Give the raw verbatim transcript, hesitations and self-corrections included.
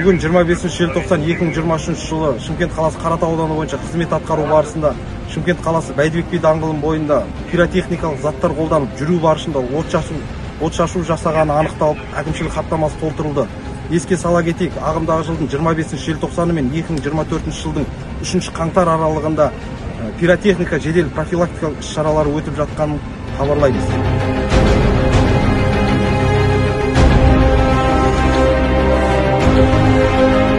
Бүгін жиырма бесінші желтоқсан екі мың жиырма үшінші жылы Шымкент қаласы Қаратау ауданы бойынша қызмет атқару барысында Шымкент қаласы Бәйдібек би даңғылының бойында пиротехникалық заттар қолданып жүру барысында от шашу, от шашу жасағаны анықталып, әкімшілік хаттамасы толтырылды. Еске сала кетейік, ағымдағы жылдың жиырма бесінші желтоқсаны мен екі мың жиырма төртінші жылдың үшінші қаңтар аралығында пиротехника жедел профилактикалық іс-шаралары өтіп жатқанын хабарлаймыз.